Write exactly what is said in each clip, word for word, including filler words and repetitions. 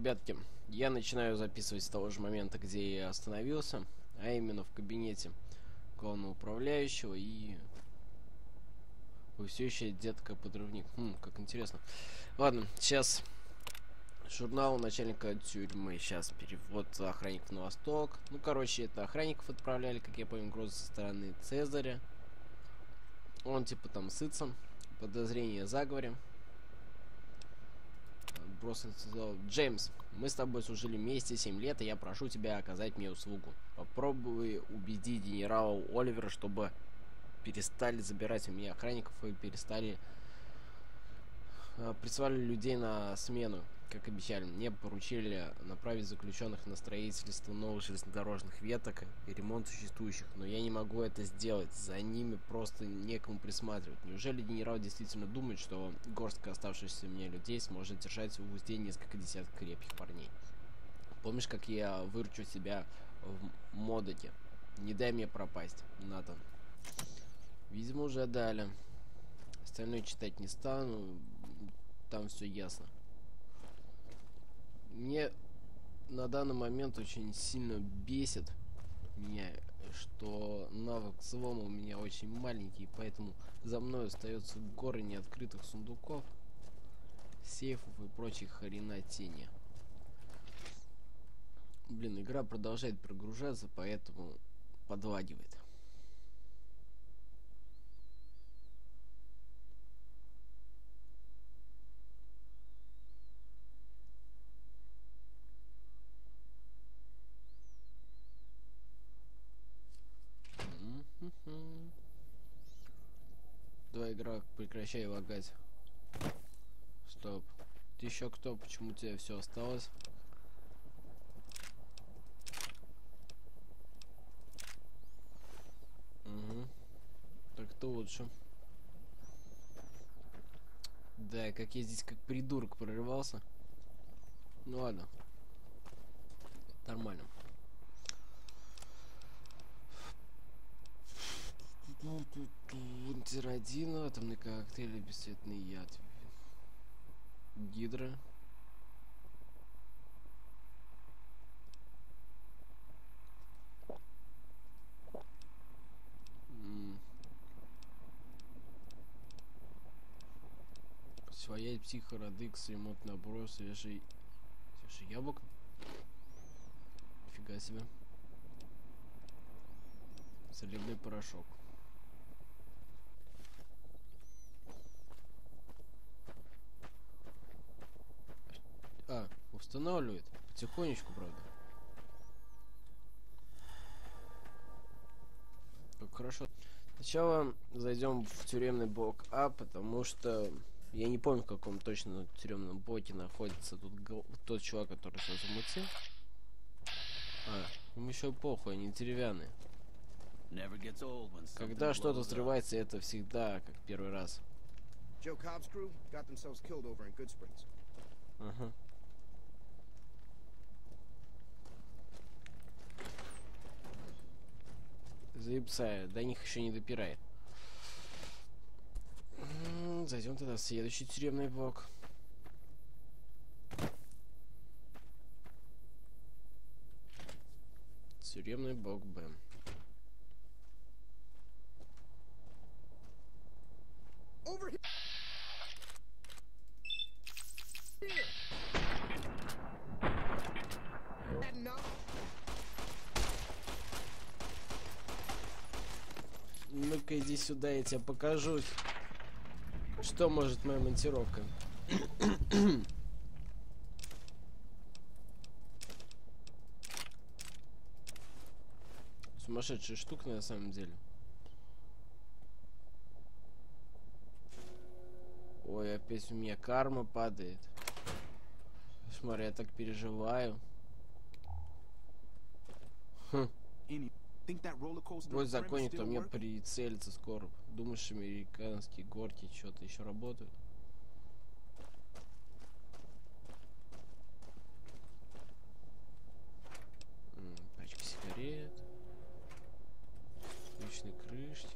Ребятки, я начинаю записывать с того же момента, где я остановился, а именно в кабинете главного управляющего, и вы все еще детка подрывник. Хм, как интересно. Ладно, сейчас журнал начальника тюрьмы, сейчас перевод охранников на восток. Ну, короче, это охранников отправляли, как я понял, угрозы со стороны Цезаря. Он типа там сытся, подозрение о заговоре. Просто сказал: Джеймс, мы с тобой служили вместе семь лет, и я прошу тебя оказать мне услугу. Попробуй убедить генерала Оливера, чтобы перестали забирать у меня охранников и перестали э, прислали людей на смену, как обещали. Мне поручили направить заключенных на строительство новых железнодорожных веток и ремонт существующих, но я не могу это сделать, за ними просто некому присматривать. Неужели генерал действительно думает, что горстка оставшихся у меня людей сможет держать в узде несколько десятков крепких парней? Помнишь, как я выручу себя в Модоке? Не дай мне пропасть, Натан. Видимо, уже дали. Остальное читать не стану, там все ясно. Мне на данный момент очень сильно бесит меня, что навык взлома у меня очень маленький, поэтому за мной остается горы неоткрытых сундуков, сейфов и прочих хренотени. Блин, игра продолжает прогружаться, поэтому подлагивает. Давай, игра, прекращай лагать. Стоп. Ты еще кто? Почему у тебя все осталось? Угу. Так-то лучше. Да, как я здесь как придурок прорывался. Ну ладно. Нормально. Тиродин, атомный коктейль, бесцветный яд. Гидра. М. Своя психородикс, ремонт набор, свежий... Свежий яблок? Нифига себе. Солидный порошок. А, устанавливает. Потихонечку, правда. Как хорошо. Сначала зайдем в тюремный блок А, потому что я не помню, в каком точно тюремном блоке находится тут тот чувак, который все замутил. А, им еще похуй, они деревянные. Когда что-то взрывается, это всегда как первый раз. Ага. Заебсая, до них еще не допирает. Зайдем тогда в следующий тюремный блок. Тюремный блок Б. Ну-ка иди сюда, я тебе покажу, что может моя монтировка. Сумасшедшая штука на самом деле. Ой, опять у меня карма падает. Смотри, я так переживаю. Хм. Твой законник, то мне прицелится скоро. Думаешь, американские горки что-то еще работают? М, пачка сигарет. Личной крышки.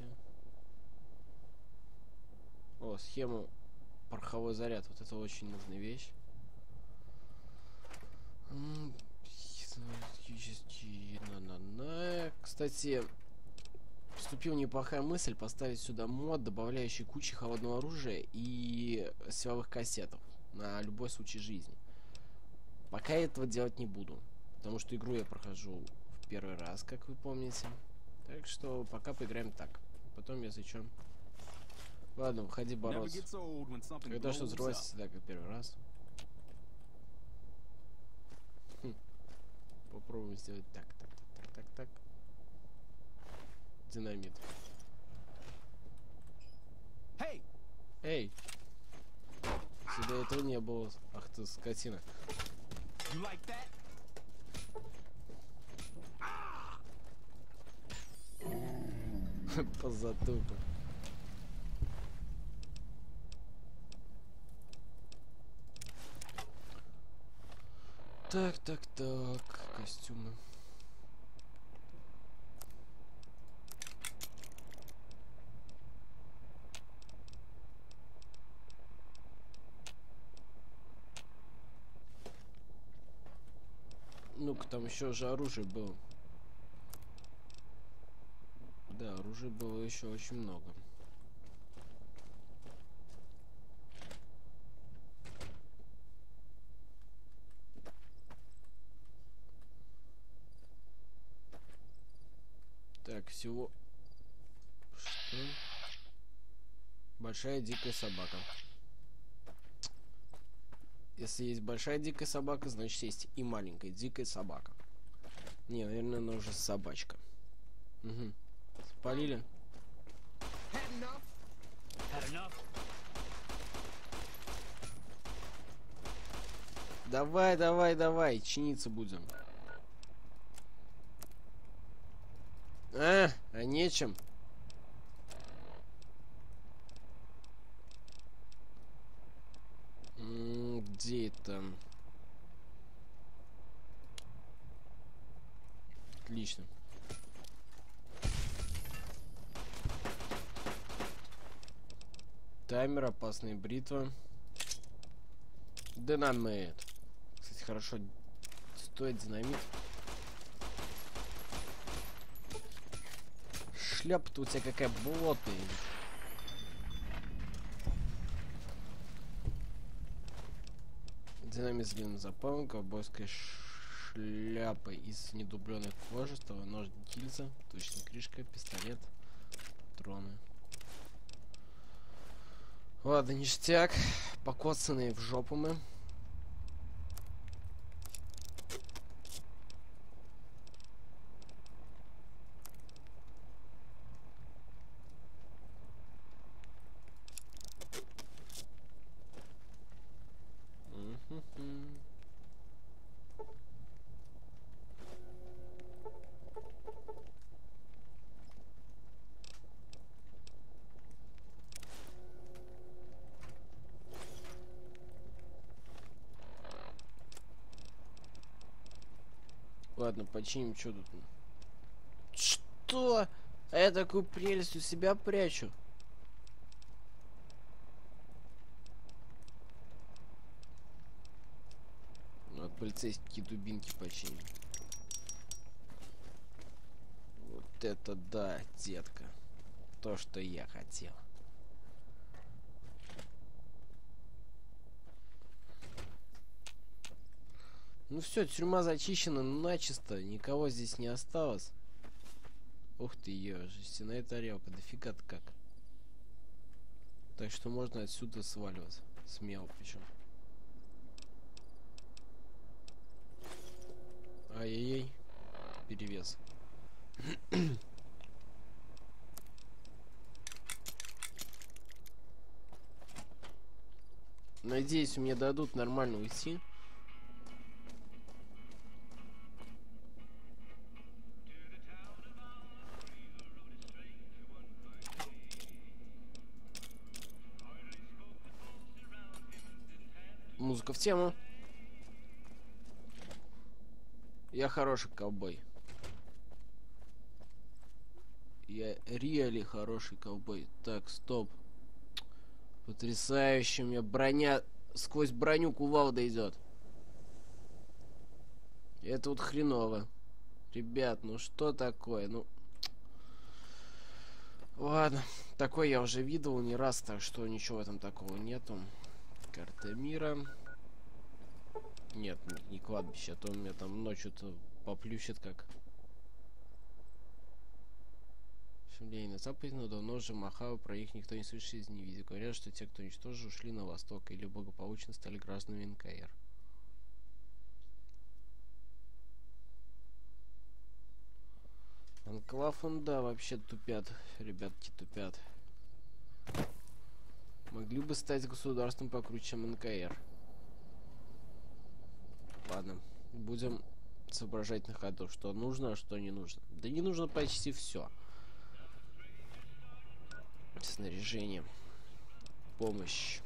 О, схема пороховой заряд. Вот это очень нужная вещь. Кстати, поступила неплохая мысль поставить сюда мод, добавляющий кучу холодного оружия и силовых кассетов на любой случай жизни. Пока я этого делать не буду, потому что игру я прохожу в первый раз, как вы помните. Так что пока поиграем так. Потом, если что. Ладно, выходи бороться. Когда что взрывается всегда как первый раз. Хм. Попробуем сделать так, так, так, так, так, так. Динамит. Эй! Эй! Сюда этого не было. Ах ты, скотина. Like по затылку. Так, так, так. Костюмы. Ну-ка, там еще же оружие было. Да, оружия было еще очень много. Так, всего... Что? Большая дикая собака. Если есть большая дикая собака, значит есть и маленькая дикая собака. Не, наверное, она уже собачка. Угу. Спалили. Давай, давай, давай, чиниться будем. А, а нечем. М-м, где это? Отлично. Таймер, опасная бритва. Динамит. Кстати, хорошо стоит динамит. Шляпа-то у тебя какая болотная. Динамит с длинным запалом, ковбойская шляпа из недубленной кожи, стала нож, гильза, точная крышка, пистолет, патроны. Ладно, ништяк. Покоцанные в жопу мы. Ладно, починим, что тут. Что? А я такую прелесть у себя прячу. Вот полицейские дубинки починим. Вот это да, детка. То, что я хотел. Ну все, тюрьма зачищена начисто, никого здесь не осталось. Ух ты, ее жестяная тарелка, дофига-то как. Так что можно отсюда сваливаться, смело причем. Ай-яй-яй, перевес. Надеюсь, мне дадут нормально уйти. Музыка в тему. Я хороший ковбой. Я реально хороший ковбой. Так, стоп. Потрясающе. У меня броня... Сквозь броню кувалда идет. Это вот хреново. Ребят, ну что такое? Ну... Ладно. Такое я уже видел не раз, так что ничего там такого нету. Карта мира. Нет, не, не кладбище, а то у меня там ночью-то поплющит как. Шумление на западе, но давно уже Махау, про них никто не слышит из не видел. Говорят, что те, кто уничтожил, ушли на восток или благополучно стали гражданами эн ка эр. Анклав, он, да, вообще тупят. Ребятки тупят. Могли бы стать государством покруче, чем эн ка эр. Ладно, будем соображать на ходу, что нужно, а что не нужно. Да не нужно почти все. Снаряжение. Помощь.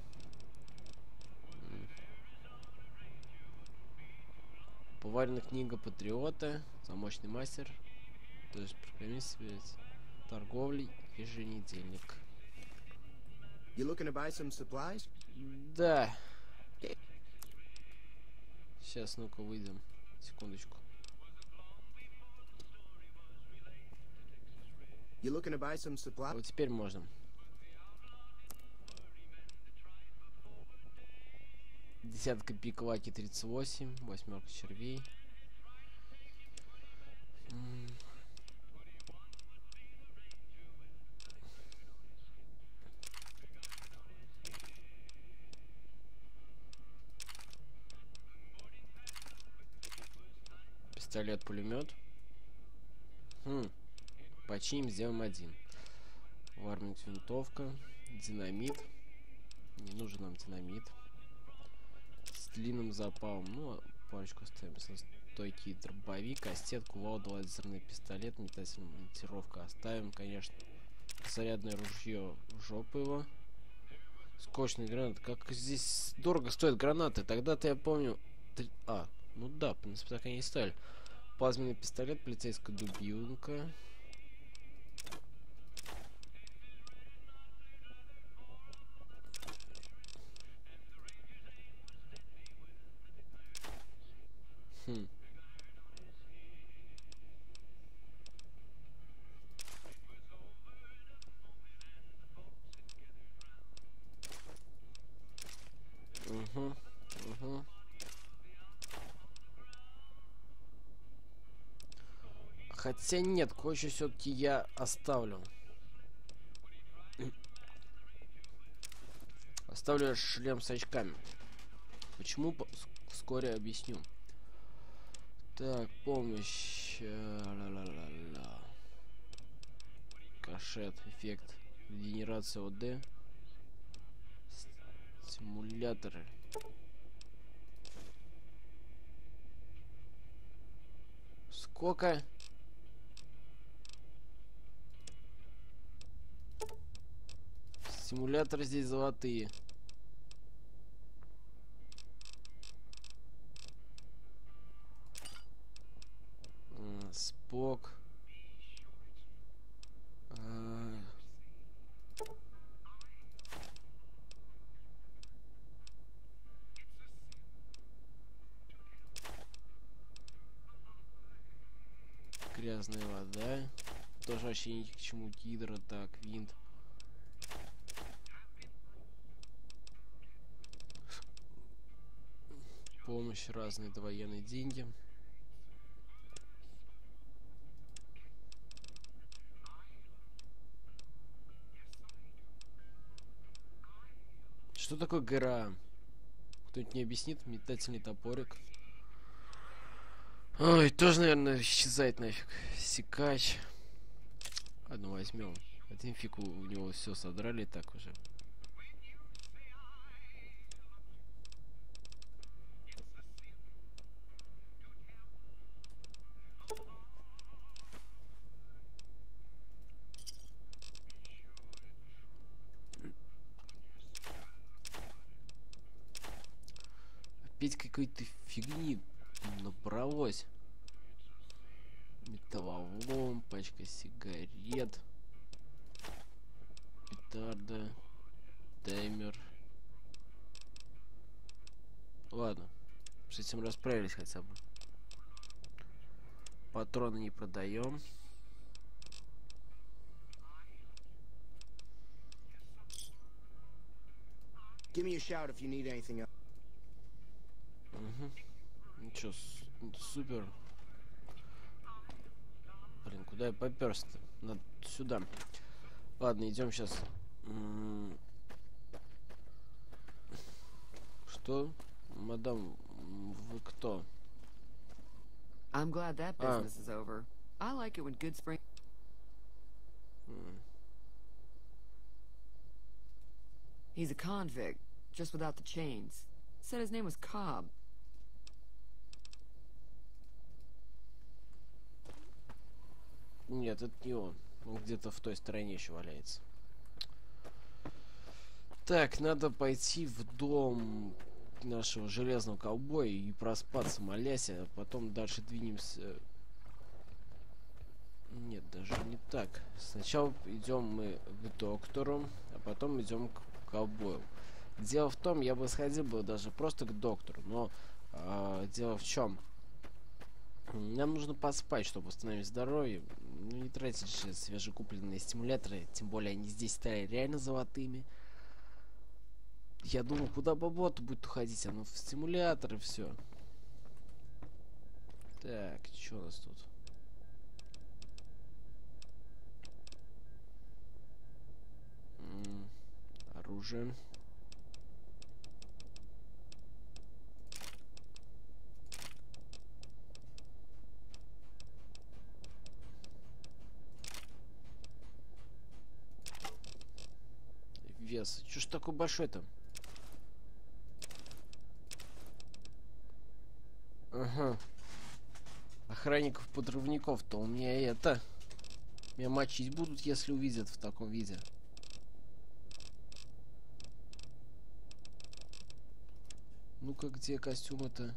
Поваренная книга Патриота. Замочный мастер. То есть программист, торговли, еженедельник. You looking to buy some supplies? Да. Сейчас, ну-ка, выйдем. Секундочку. You looking to buy some supplies? Вот теперь можно. Десятка пик лаки тридцать восемь. Восьмерка червей. М Пистолет-пулемет. Хм. Починим, сделаем один. Варминг винтовка. Динамит. Не нужен нам динамит. С длинным запалом. Ну, парочку оставим. Стойкий дробовик, кастет, кувалда, лазерный пистолет, метательная монтировка оставим, конечно. Зарядное ружье в жопу его. Скотчный гранат. Как здесь дорого стоят гранаты. Тогда-то я помню... А, ну да, в принципе, так они и стояли. Плазменный пистолет, полицейская дубинка. Хм. Угу, угу. Хотя нет, кое-что все-таки я оставлю. Оставлю шлем с очками. Почему? Вскоре объясню. Так, помощь. Ла-ла-ла-ла. Кашет, эффект. Генерация о дэ. Симуляторы. Сколько? Симуляторы здесь золотые. Спок. А... Грязная вода. Тоже вообще ни к чему. Гидро, так, винт. Помощь, разные довоенные деньги. Что такое ГРА? Кто-нибудь не объяснит? Метательный топорик. Ой, тоже, наверное, исчезает нафиг. Секач. Ладно, возьмем. Один фиг у, у него все содрали так уже. Опять какой-то фигни набралось. Металлолом, пачка сигарет, петарда, таймер. Ладно, с этим расправились хотя бы. Патроны не продаем. Give me a shout if you need anything else. Угу. Ничего, супер. Блин, куда я попёрся-то? Надо сюда. Ладно, идем сейчас. Что? Мадам, вы кто? I'm glad that business is over. I like it when good spring. Hmm. He's a convict, just without the chains. Said his name was Cobb. Нет, это не он. Он где-то в той стороне еще валяется. Так, надо пойти в дом нашего железного ковбоя и проспаться, молясь, а потом дальше двинемся. Нет, даже не так. Сначала идем мы к доктору, а потом идем к ковбою. Дело в том, я бы сходил бы даже просто к доктору, но э, дело в чем? Нам нужно поспать, чтобы восстановить здоровье. Ну, не тратить же свежекупленные стимуляторы, тем более они здесь стали реально золотыми. Я думаю, куда бабло-то будет уходить, оно в стимулятор и все. Так, что у нас тут? М-м, оружие. Вес. Чё ж такой большой-то? Ага. Охранников-подрывников-то у меня это... Меня мочить будут, если увидят в таком виде. Ну-ка, где костюмы-то?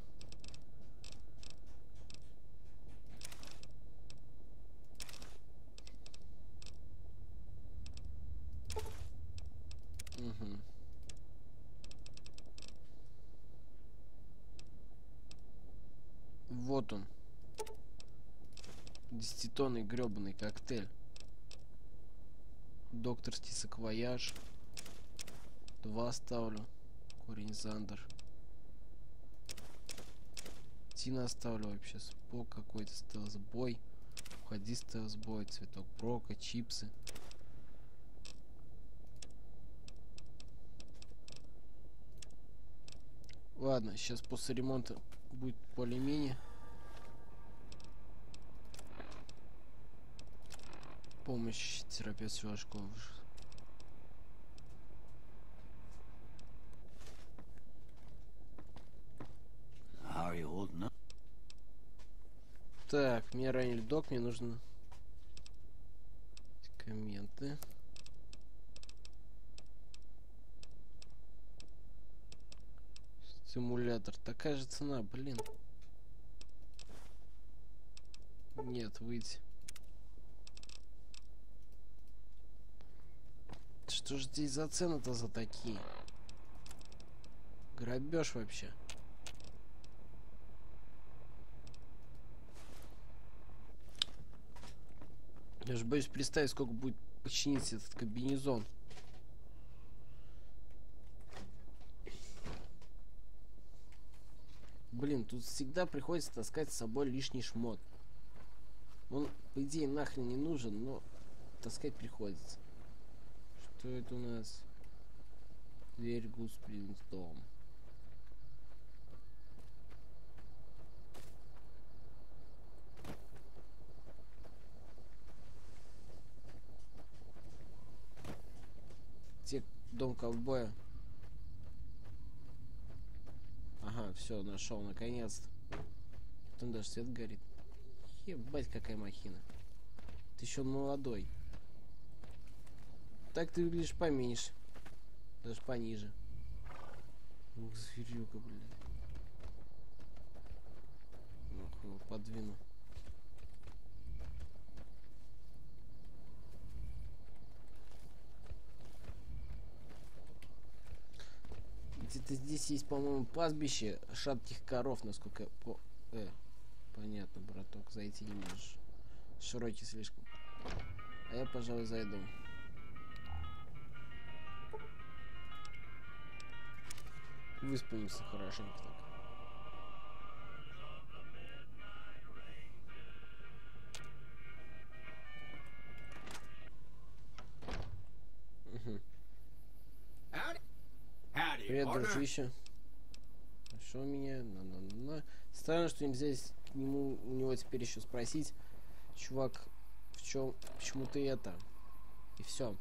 Угу. Вот он. Десятитонный грёбаный коктейль. Докторский саквояж. Два ставлю. Корень Зандер. Тина оставлю вообще. Спок какой-то. Стелсбой. Уходи, стелсбой. Цветок Брока. Чипсы. Ладно, сейчас после ремонта будет более-менее. Помощь терапевтической школы. Так, меня ранили док, мне нужно комменты. Стимулятор. Такая же цена, блин. Нет, выйти. Что же здесь за цены-то за такие? Грабеж вообще. Я же боюсь представить, сколько будет починить этот комбинезон. Блин, тут всегда приходится таскать с собой лишний шмот. Он, по идее, нахрен не нужен, но таскать приходится. Что это у нас? Дверь Гуспринг дом. Где дом ковбоя? Ага, все, нашел, наконец-то. Там даже свет горит. Ебать, какая махина. Ты еще молодой. Так ты выглядишь поменьше. Даже пониже. Ух, зверюка, блин. Ну, подвину. Где-то здесь есть, по-моему, пастбище шатких коров, насколько я по... Э. Понятно, браток, зайти не можешь. Широкий слишком. А я, пожалуй, зайду. Выспимся хорошенько так. Угу. Привет, дружище. Что меня? На -на -на. Странно, что нельзя к нему, у него теперь еще спросить, чувак, в чем, почему ты это? И все.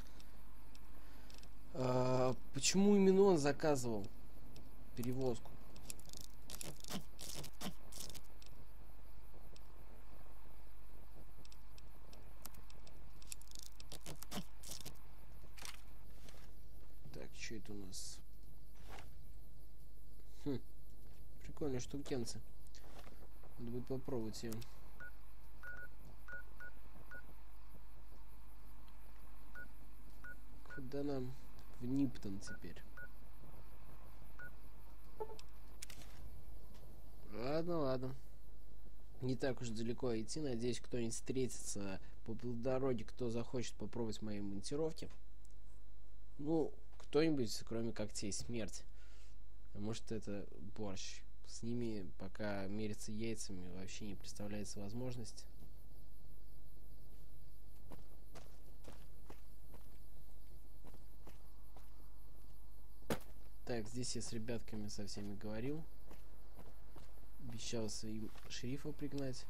А, почему именно он заказывал перевозку? Так, что это у нас? Хм, прикольные штукенцы. Надо будет попробовать ее. Куда нам? В Ниптон теперь. Ладно, ладно. Не так уж далеко идти. Надеюсь, кто-нибудь встретится по дороге, кто захочет попробовать мои монтировки. Ну, кто-нибудь, кроме когтей, смерть. А может, это борщ. С ними, пока мериться яйцами, вообще не представляется возможность. Так, здесь я с ребятками со всеми говорил. Обещался им шерифа пригнать.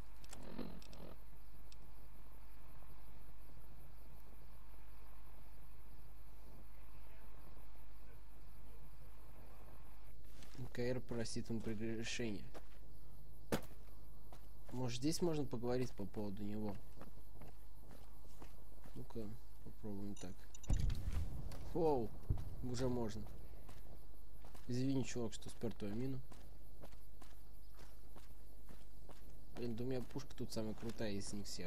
КР простит ему прегрешение. Может, здесь можно поговорить по поводу него? Ну-ка, попробуем так. Оу, уже можно. Извини, чувак, что спер твою мину. Блин, да у меня пушка тут самая крутая из них всех.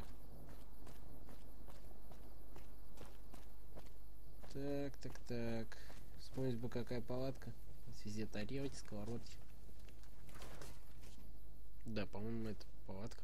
Так, так, так. Вспомнить бы, какая палатка. Везде тарелки, сковородки. Да, по-моему, это палатка.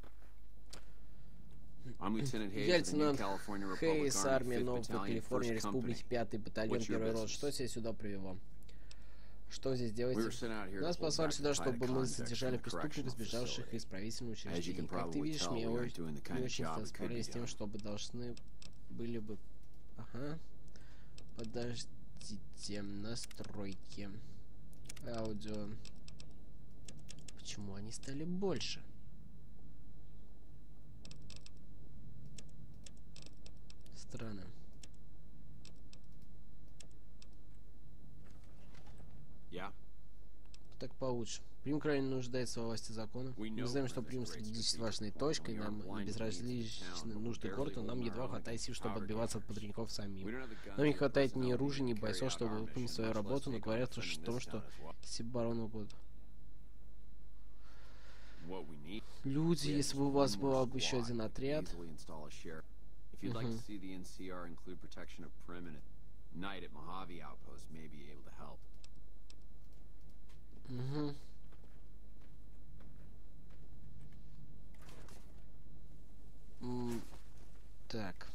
Я лейтенант Хейс, армия Новой Калифорнии, Республики, пятый батальон, первый рот. Что тебя сюда привело? Что здесь делаете? Нас послали сюда, чтобы мы задержали преступников, сбежавших из исправительного учреждения. Как ты видишь, мне очень, не очень справились с тем, чтобы должны были бы... Ага. Подождите, настройки. Аудио. Почему они стали больше? Странно. Yeah. Так получше. Прим крайне нуждается во власти закона. Мы знаем, что Прим стратегически важной точкой, нам не безразличны нужды города, нам едва хватает сил, чтобы отбиваться от подрядников самим. Нам не хватает ни оружия, ни бойцов, чтобы выполнить свою работу, но говорят о том, что Сибарону будут. Люди, если бы у вас был бы еще один отряд... Угу. Угу. М так.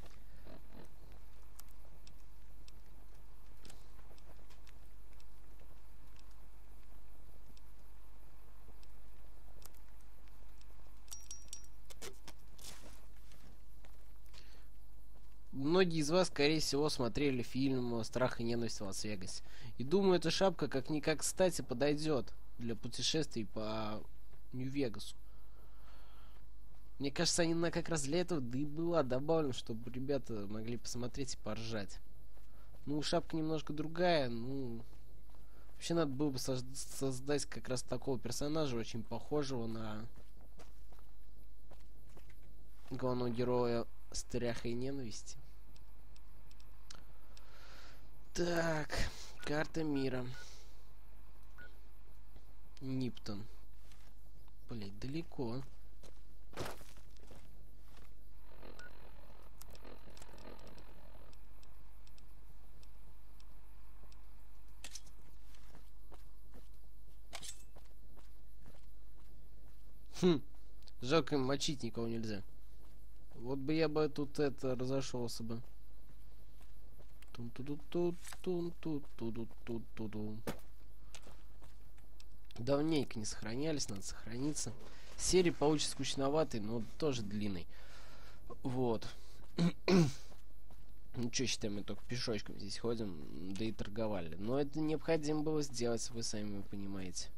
Многие из вас, скорее всего, смотрели фильм «Страх и ненависть в Лас-Вегасе». И думаю, эта шапка как-никак кстати подойдет для путешествий по Нью-Вегасу. Мне кажется, они на как раз для этого да и была добавлена, чтобы ребята могли посмотреть и поржать. Ну, шапка немножко другая, ну... Вообще надо было бы создать как раз такого персонажа, очень похожего на главного героя «Страха и ненависти». Так, карта мира. Ниптон. Блять, далеко. Хм. Жалко, мочить никого нельзя. Вот бы я бы тут это разошелся бы. Тун-ту-ду-ту-тун-ту-ту-ду-ту-ту-ду. Давненько не сохранялись, надо сохраниться. Серия получится скучноватой, но тоже длинной. Вот. Ну что, считаем, мы только пешочком здесь ходим, да и торговали. Но это необходимо было сделать, вы сами понимаете.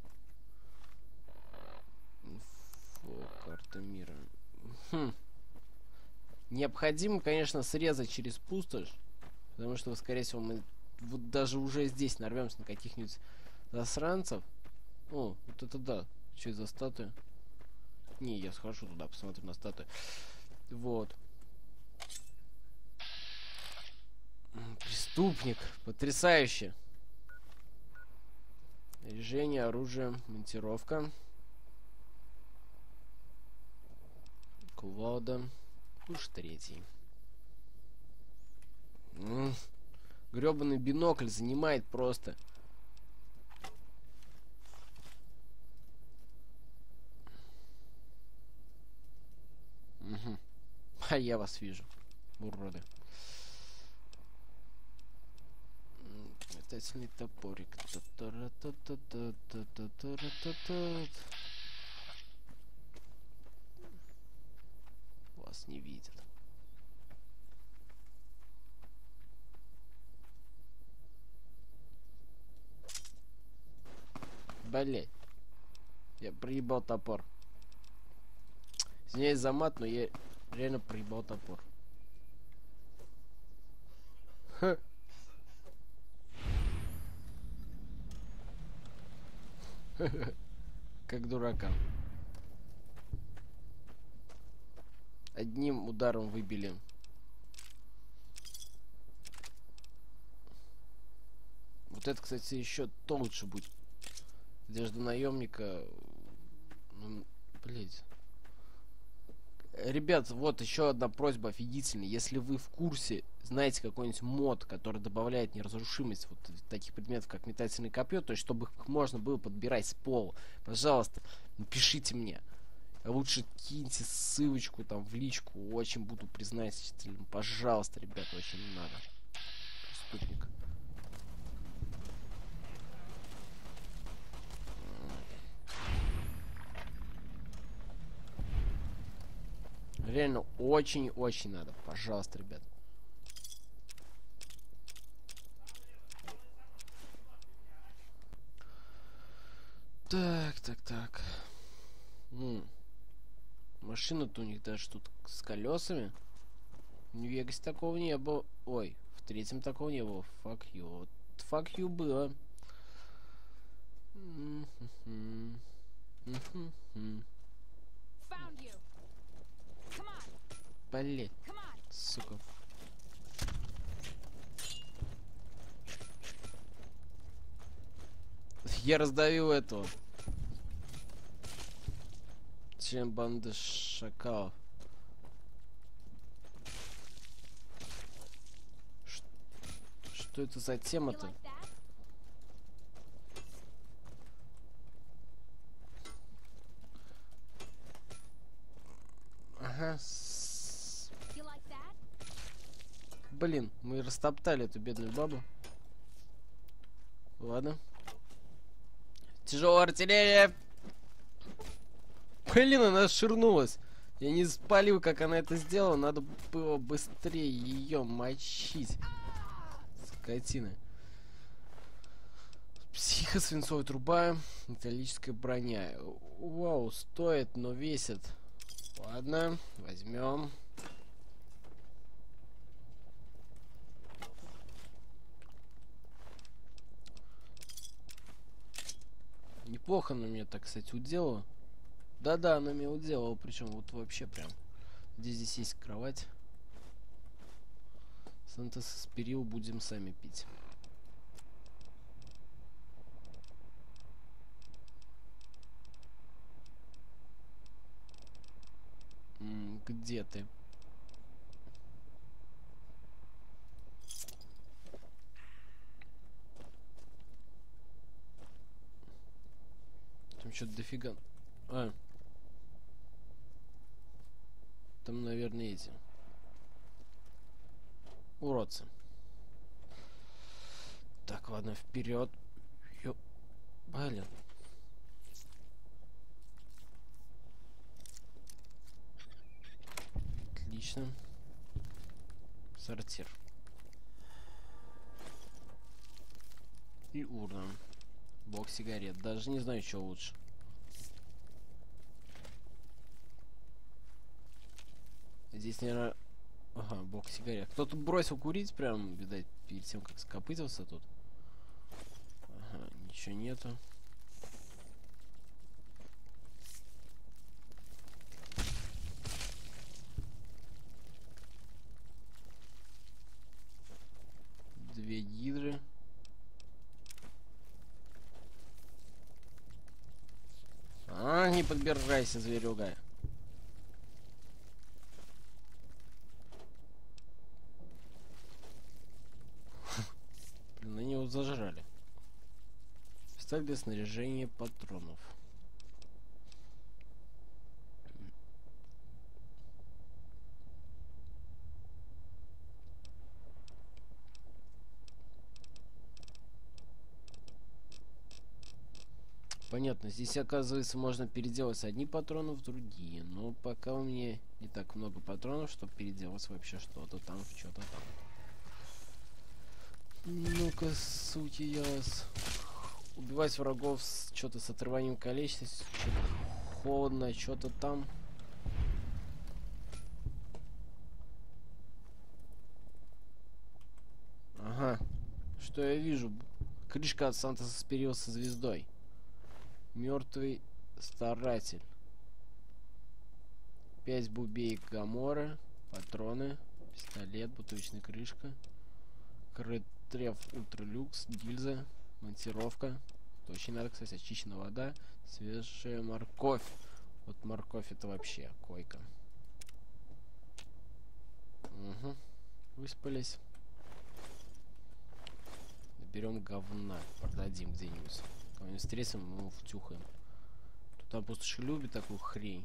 Фу, карта мира. Хм. Необходимо, конечно, срезать через пустошь. Потому что, скорее всего, мы вот даже уже здесь нарвемся на каких-нибудь засранцев. О, вот это да. Что это за статуя? Не, я схожу туда, посмотрю на статую. Вот. Преступник. Потрясающе. Снаряжение, оружие, монтировка. Кувалда. Уж третий. М-м. Грёбаный бинокль занимает просто. Угу. А я вас вижу. Уроды. Метательный топорик. Вас не видят. Блять. Я проебал топор. Извиняюсь за мат, но я реально проебал топор. Ха. Как дурака. Одним ударом выбили. Вот это, кстати, еще толще будет. Одежда наемника. Ну, блять. Ребят, вот еще одна просьба офигительная. Если вы в курсе, знаете какой-нибудь мод, который добавляет неразрушимость вот таких предметов, как метательное копье, то есть чтобы их можно было подбирать с пола, пожалуйста, напишите мне. Лучше киньте ссылочку там в личку. Очень буду признательным. Пожалуйста, ребят, очень не надо. Преступник. Реально очень-очень надо. Пожалуйста, ребят. Так, так, так. М. Машина-то у них даже тут с колесами. В Нью-Вегасе такого не было. Ой, в третьем такого не было. Fuck you. Вот fuck you было. Блять, сука. Я раздавил этого. Член банды шакалов. Ш что это за тема-то? Ага. Блин, мы растоптали эту бедную бабу. Ладно. Тяжелая артиллерия. Блин, она ширнулась. Я не спалил, как она это сделала. Надо было быстрее ее мочить. Скотина. Психосвинцовая труба. Металлическая броня. Вау, стоит, но весит. Ладно, возьмем. Неплохо она меня так, кстати, уделала. Да-да, она меня уделала, причем вот вообще прям. Где здесь есть кровать? Сантос-спирил будем сами пить. М-м, где ты? Там что-то дофига. А. там, наверное, эти уродцы. Так, ладно, вперед. Ё... Блин. Отлично. Сортир. И урна. Бокс сигарет. Даже не знаю, что лучше. Здесь, наверное... Ага, бокс сигарет. Кто-то бросил курить прям, видать, перед тем, как скопытился тут. Ага, ничего нету. Две гидры. А, не подбирайся, зверюга. Блин, они его зажрали. Сталь для снаряжения патронов. Понятно, здесь, оказывается, можно переделать одни патроны в другие. Но пока у меня не так много патронов, чтобы переделать вообще что-то там, что-то там. Ну-ка, суки, я вас... Убивать врагов с что-то с отрыванием конечностей, что-то холодно, что-то там. Ага. Что я вижу? Крышка от Сантоса Спирио со звездой. Мертвый старатель. Пять бубей Гамора. Патроны. Пистолет. Бутылочная крышка. Кретрев Ультралюкс. Гильза. Монтировка. Это очень надо, кстати. Очищенная вода. Свежая морковь. Вот морковь это вообще койка. Угу. Выспались. Берем говна. Продадим где-нибудь. Кого-нибудь встретим, мы его втюхаем. Тут апостол любит такую хрень.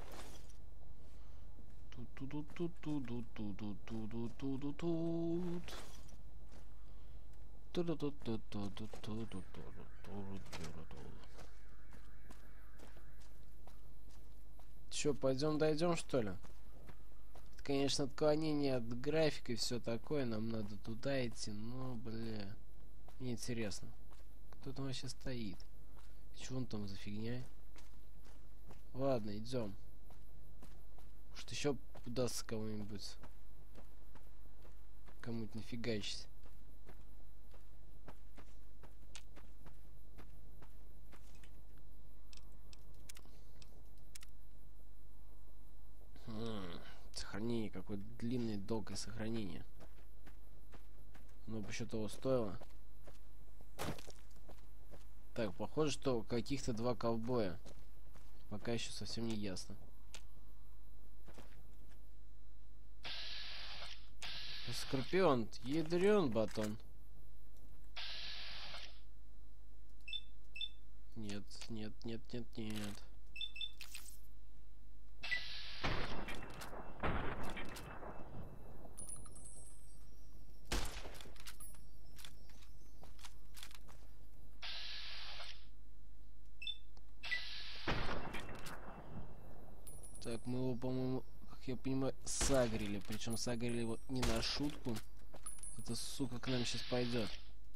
Че, пойдем дойдем, что ли? Это, конечно, отклонение от графика и все такое. Нам надо туда идти, но, бля, мне интересно. Кто там вообще стоит? Что он там за фигня? Ладно, идем. Может еще удастся кого-нибудь. Кому-нибудь нафигачить. Хм, сохранение, какое длинное, долгое сохранение. Оно бы еще того стоило. Так, похоже, что каких-то два ковбоя. Пока еще совсем не ясно. Скорпион, ядрен батон. Нет, нет, нет, нет, нет. Так, мы его, по-моему, как я понимаю, сагрили. Причем сагрили его не на шутку. Эта сука к нам сейчас пойдет.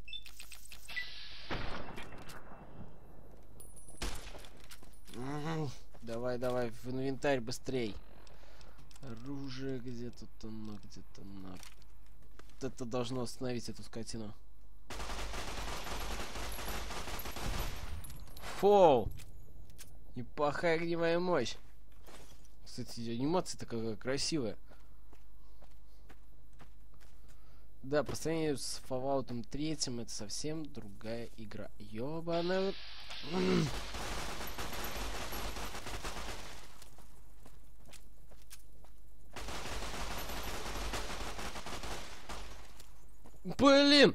Давай, давай, в инвентарь быстрей. Оружие где-то оно, где-то оно. Вот это должно остановить эту скотину. Фоу! Неплохая огневая мощь. Кстати, анимация такая красивая. Да, по сравнению с Fallout три это совсем другая игра. Ёбаная. Блин!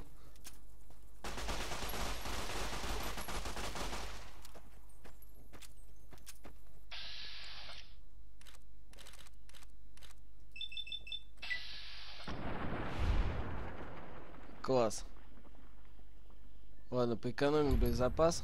Класс. Ладно, поэкономим боезапас.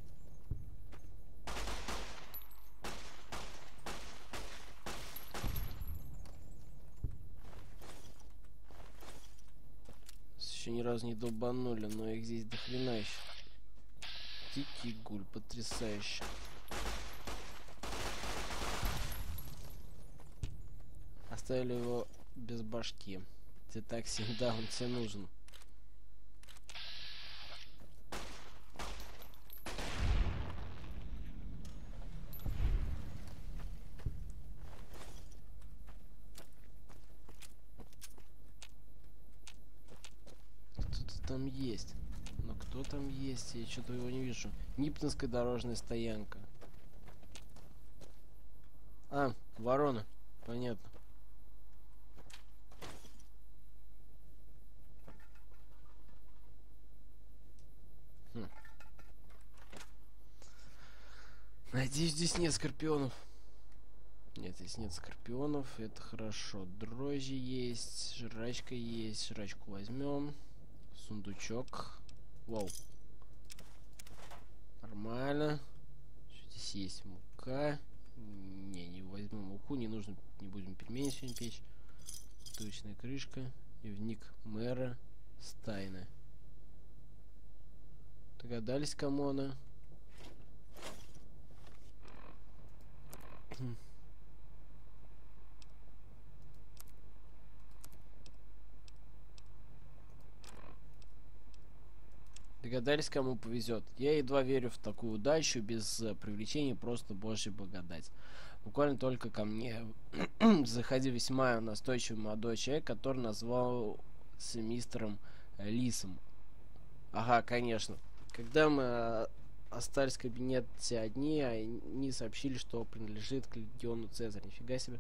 Еще ни разу не долбанули, но их здесь дохрена еще. Дикий гуль, потрясающе. Оставили его без башки. Ты так всегда, он тебе нужен. Кто-то там есть. Но кто там есть? Я что-то его не вижу. Ниптонская дорожная стоянка. А, ворона. Понятно. Хм. Надеюсь, здесь нет скорпионов. Нет, здесь нет скорпионов. Это хорошо. Дрожжи есть. Жрачка есть. Жрачку возьмем. Сундучок. Вау. Нормально. Что здесь есть? Мука. Не, не возьму муку. Не нужно. Не будем пельмени сегодня печь. Точная крышка. Дневник мэра. Стайна. Догадались, кому она? Догадались, кому повезет. Я едва верю в такую удачу без uh, привлечения, просто божья благодать. Буквально только ко мне заходил весьма настойчивый молодой человек, который назвался мистером Лисом. Ага, конечно. Когда мы uh, остались в кабинете одни, они сообщили, что принадлежит к легиону Цезаря. Нифига себе.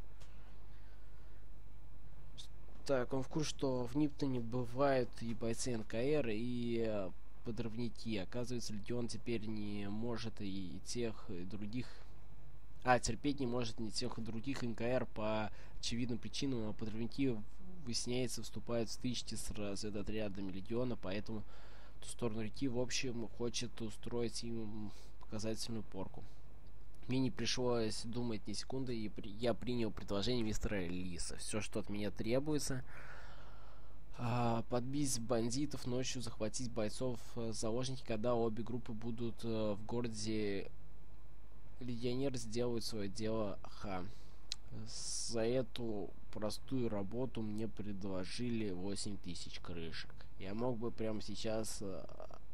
Так, он в курсе, что в Ниптоне бывают и бойцы эн ка эр, и uh, подрывники. Оказывается, легион теперь не может и тех, и других... А, терпеть не может ни тех, и других эн ка эр по очевидным причинам, а подрывники, выясняется, вступают в стычки с разведотрядами легиона, поэтому в ту сторону реки, в общем, хочет устроить им показательную порку. Мне не пришлось думать ни секунды, и при... я принял предложение мистера Лиса. Все, что от меня требуется... А, подбить бандитов, ночью захватить бойцов э, заложники, когда обе группы будут э, в городе. Легионеры сделают свое дело. Ха. За эту простую работу мне предложили восемь тысяч крышек. Я мог бы прямо сейчас э,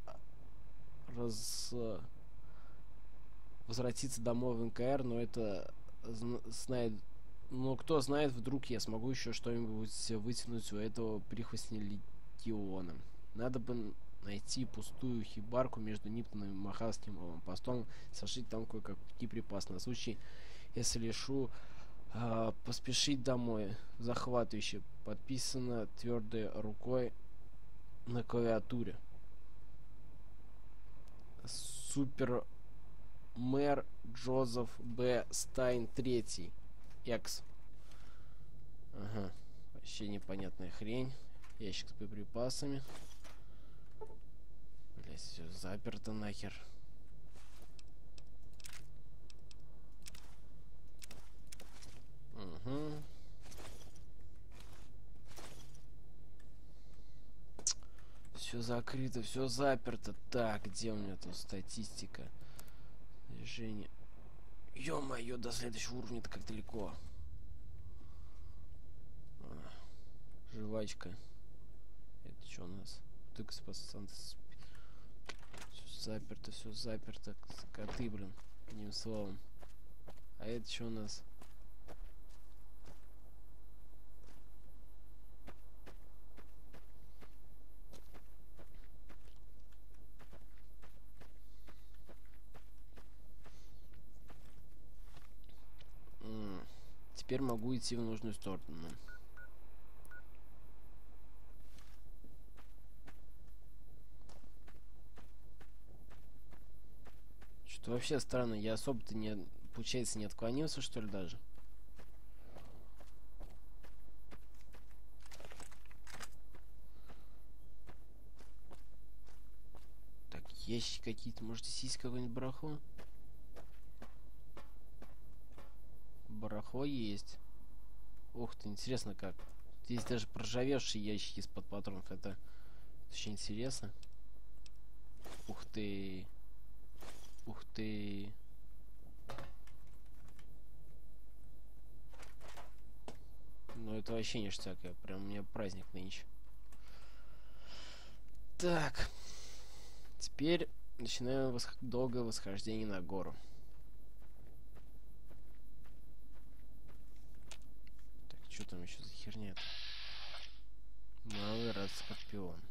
раз э, возвратиться домой в эн ка эр, но это знает. Но кто знает, вдруг я смогу еще что-нибудь вытянуть у этого прихвостня легиона. Надо бы найти пустую хибарку между Ниптоном и Махавским постом, сошить там кое-какие припасы на случай, если решу э, поспешить домой. Захватывающе. Подписано твердой рукой на клавиатуре. Супер мэр Джозеф Б. Стайн третий. Экс. Ага. Вообще непонятная хрень. Ящик с боеприпасами. Блять, все заперто нахер. Угу. Все закрыто, все заперто. Так, где у меня тут статистика? Движение. Ё-моё, до следующего уровня-то как далеко. А, жвачка. Это что у нас? Тыкс пацан. Все заперто, все заперто. Коты, блин. Одним словом. А это что у нас? Теперь могу идти в нужную сторону. Что вообще странно, я особо-то не, получается, не отклонился, что ли, даже? ящики какие-то. Может, здесь есть какое-нибудь барахло? Барахло есть. Ух ты, интересно как. Здесь даже проржавевшие ящики из-под патронов. Это очень интересно. Ух ты. Ух ты. Ну это вообще ништяк. Прям у меня праздник нынче. Так. Теперь начинаем восх... долгое восхождение на гору. Так, что там еще за херня? Малый рад скорпион.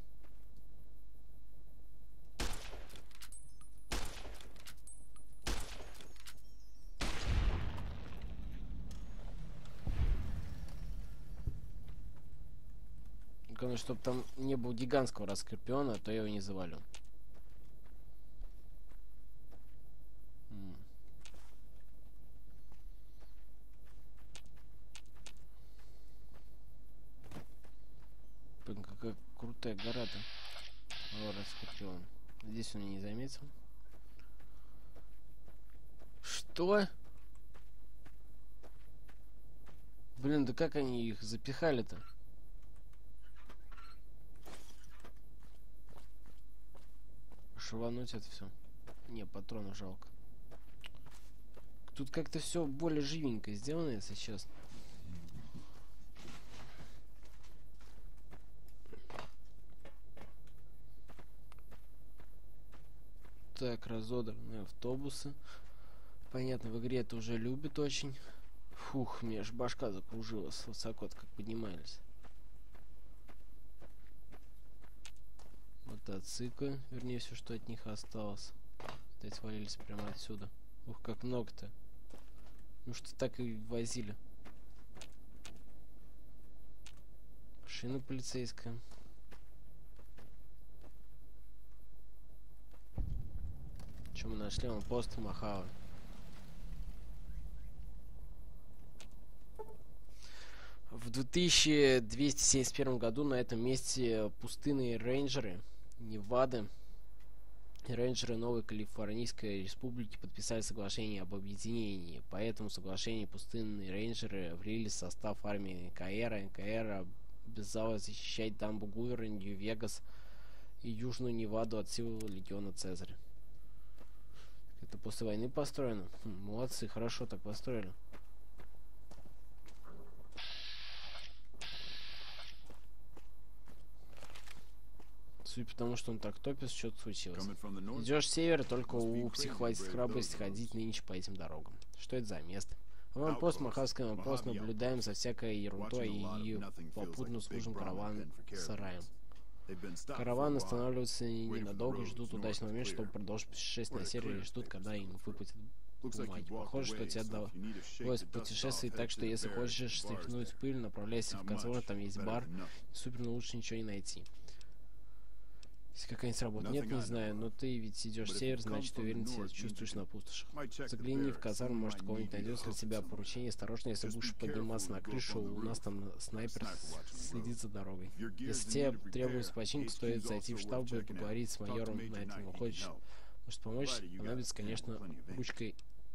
Главное, чтобы там не было гигантского раскорпиона, а то я его не завалю. М. Блин, какая крутая гора-то. О, раскорпион. Здесь он не заметил. Что? Блин, да как они их запихали-то? Шивануть это все. Не, патронов жалко. Тут как-то все более живенько сделано, если честно. Так, разодранные автобусы. Понятно, в игре это уже любят очень. Фух, мне аж башка закружилась. Высоко как поднимались. Мотоциклы, вернее, все, что от них осталось. Кстати, свалились прямо отсюда. Ух, как много-то. Ну что так и возили. Машина полицейская. Что мы нашли? Он пост Мохаве. В две тысячи двести семьдесят первом году на этом месте пустынные рейнджеры Невады и рейнджеры Новой Калифорнийской Республики подписали соглашение об объединении. По этому соглашению пустынные рейнджеры влились в состав армии эн ка эр. эн ка эр обязалась защищать дамбу Гувера, Нью-Вегас и Южную Неваду от сил легиона Цезаря. Это после войны построено? Хм, молодцы, хорошо так построили. Судя по тому, что он так топит, что-то случилось. Идешь с севера, только у псих хватит храбрости ходить нынче по этим дорогам. Что это за место? Аванпост, Мохавский аванпост, наблюдаем за всякой ерундой и попутно служим караван сараем. Караван останавливается ненадолго, ждут удачного момента, чтобы продолжить путешествие на север, или ждут, когда им выплатят бумаги. Похоже, что тебе удалось путешествовать, так что если хочешь стряхнуть пыль, направляйся в концовок, там есть бар, супер, но лучше ничего не найти. Если какая-нибудь работа. Нет, не знаю, но ты ведь идешь в север, значит уверен, себя чувствуешь на пустошах. Загляни в казарму, может кого-нибудь найдется для тебя поручение. Осторожно, если будешь подниматься на крышу, у нас там снайпер следит за дорогой. Если тебе требуется починка, стоит зайти в штаб и поговорить с майором на этом. Хочешь, может помочь? Понадобится, конечно, ручкой.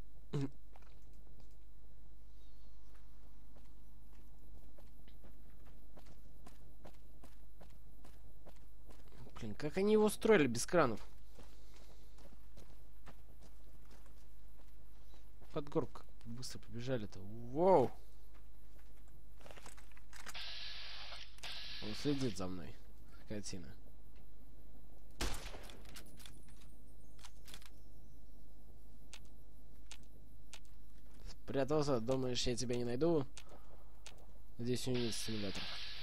Блин, как они его строили без кранов? Под горку как быстро побежали-то. Воу! Он следит за мной. Скотина. Спрятался, думаешь, я тебя не найду? Здесь у него есть симулятор.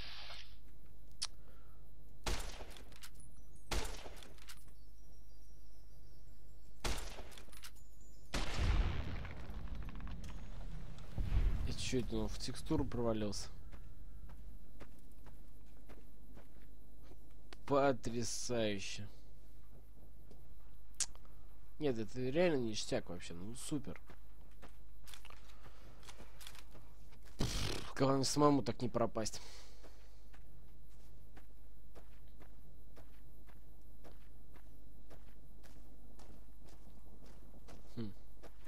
Что это, он в текстуру провалился? Потрясающе. Нет, это реально ништяк вообще, ну супер. Главное самому так не пропасть.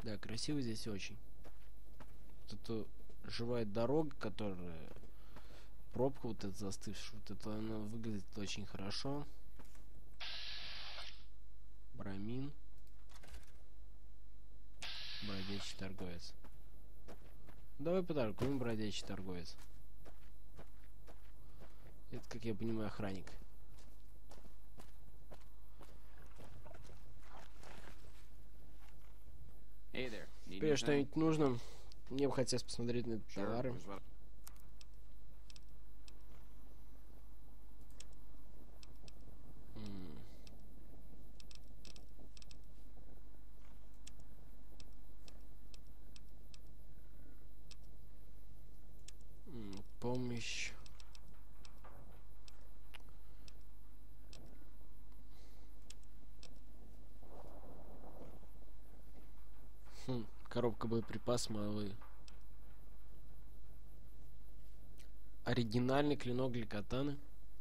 Да, красиво здесь очень. Вот это живая дорога, которая... Пробка вот эта застывшая, вот это она выглядит очень хорошо. Брамин. Бродячий торговец. Давай поторгуем, бродячий торговец. Это, как я понимаю, охранник. Hey there. Need Тебе anything? что-нибудь нужно? Мне бы хотелось посмотреть на Sure, товары. here's what- М. М, Помощь. Хм, коробка боеприпас малый. Оригинальный клинок для катаны.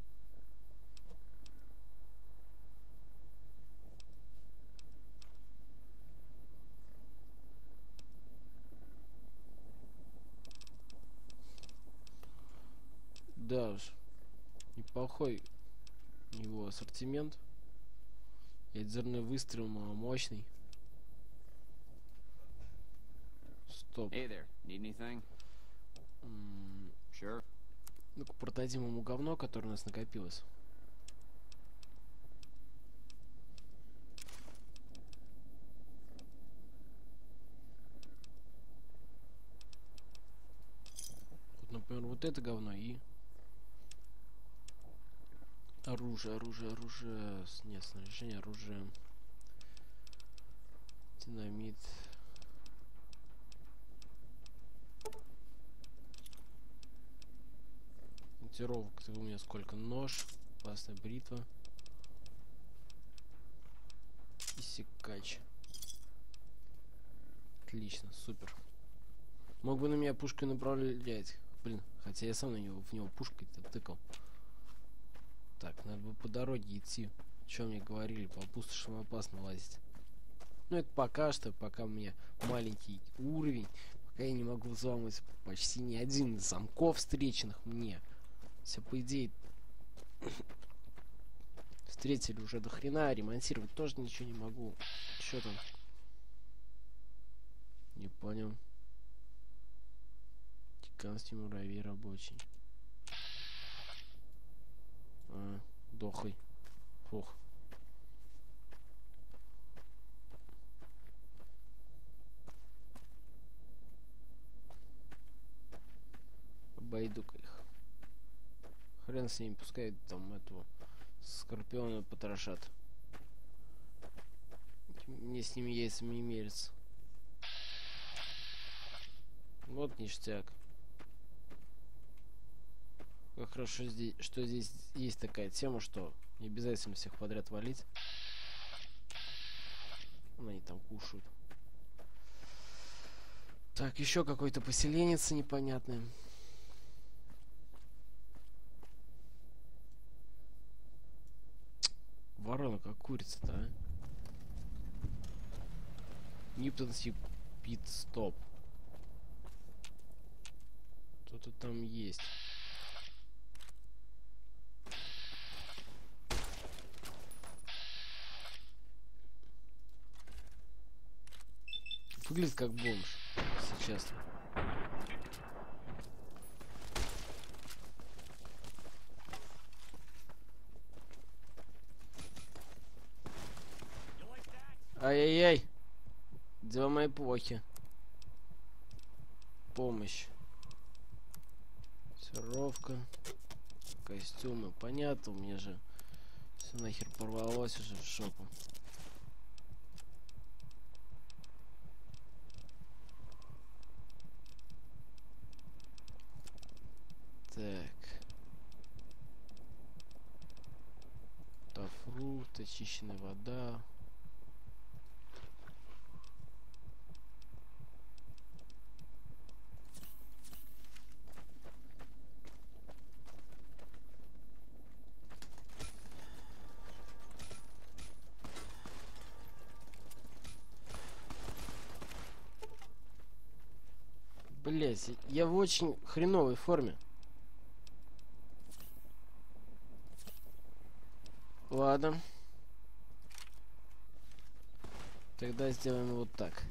Да уж. Неплохой его ассортимент. Ядерный выстрел маломощный. Стоп. Hey there. Need anything? М, Sure. Ну-ка продадим ему говно, которое у нас накопилось. Вот, например, вот это говно и... Оружие, оружие, оружие... с- Нет, снаряжение, оружие... Динамит... Монтировок у меня сколько? Нож, классная бритва и секач. Отлично, супер. Мог бы на меня пушкой направлять. Блин, хотя я сам на него в него пушкой-то тыкал. Так, надо бы по дороге идти. Что мне говорили, по пустошам опасно лазить. Ну это пока что, пока у меня маленький уровень, пока я не могу взломать почти ни один из замков, встреченных мне. Все, по идее, встретили уже до хрена, а ремонтировать тоже ничего не могу. Что там? Не понял. Тиканский муравей рабочий. А, дохлый. Фух. Обойду-ка их. Хрен с ними, пускай там этого скорпиона потрошат. Мне с ними яйцами не мерится. Вот ништяк. Как хорошо здесь, что здесь есть такая тема, что не обязательно всех подряд валить. Вон они там кушают. Так, еще какой-то поселенец непонятный. Ворона как курица-то, а? Ниптонский пит-стоп. Кто-то там есть. Выглядит как бомж, если честно. Ай-яй-яй. Дела мои плохи. Помощь. Сыровка. Костюмы. Понятно, у меня же все нахер порвалось уже в шопу. Так. Тафрукт, очищенная вода. Блять, я в очень хреновой форме. Ладно. Тогда сделаем вот так.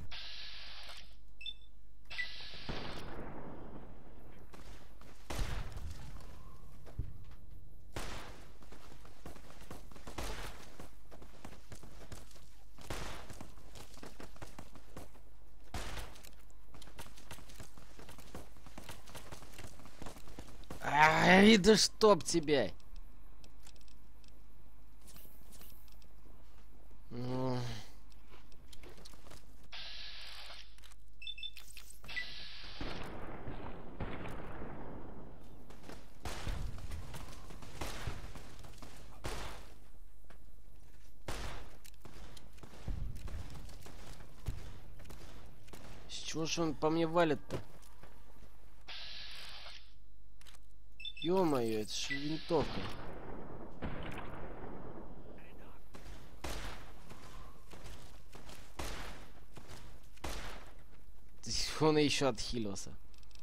Ай, да чтоб тебя! Ну... С чего ж он по мне валит-то? Ё-моё, это же винтовка. Он еще отхилился.